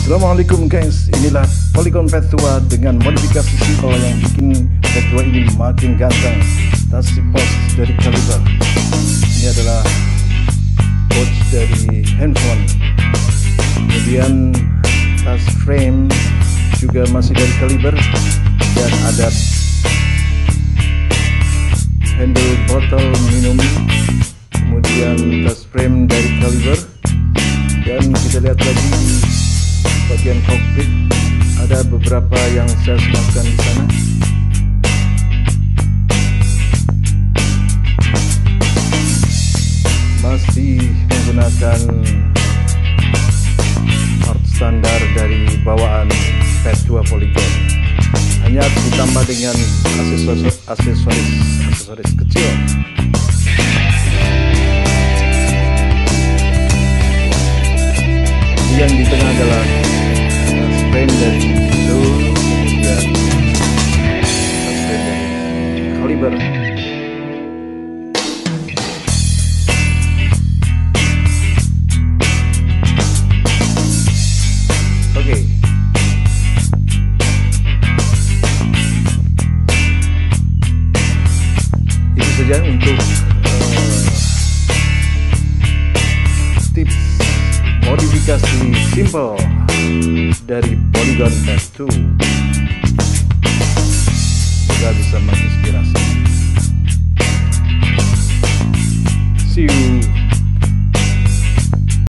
Assalamualaikum guys, inilah Polygon P2 dengan modifikasi simpel yang bikin P2 ini makin ganteng. Tas pos dari Caliber. Ini adalah pouch dari handphone. Kemudian tas frame juga masih dari Caliber dan ada handle botol minum. Kemudian tas frame dari Caliber. Dan kita lihat lagi di bagian kokpit ada beberapa yang saya sematkan di sana. Masih menggunakan part standar dari bawaan P2 Polygon, hanya ditambah dengan aksesoris kecil. Yang di tengah adalah frame dari Zoom, kemudian frame dari Caliber. Oke. Itu saja untuk tips modifikasi simple dari Polygon P2. Semoga bisa menginspirasi. See you